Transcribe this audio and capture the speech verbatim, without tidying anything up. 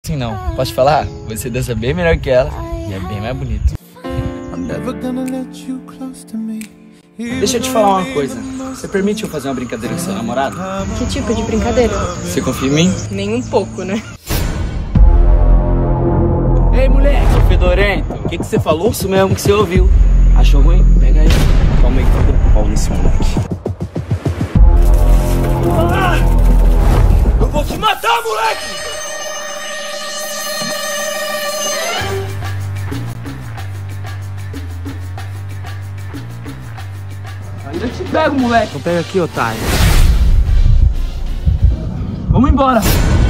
Assim não, posso te falar? Você dança bem melhor que ela e é bem mais bonito. Deixa eu te falar uma coisa. Você permite eu fazer uma brincadeira com seu namorado? Que tipo de brincadeira? Você confia em mim? Nem um pouco, né? Ei, moleque, seu fedorento, o que, que você falou? Isso mesmo que você ouviu. Achou ruim? Pega aí. Calma aí que eu dou pau nesse moleque. Ah! Eu vou te matar, moleque! Ainda te pego, moleque. Então pega aqui, otário. Vamos embora.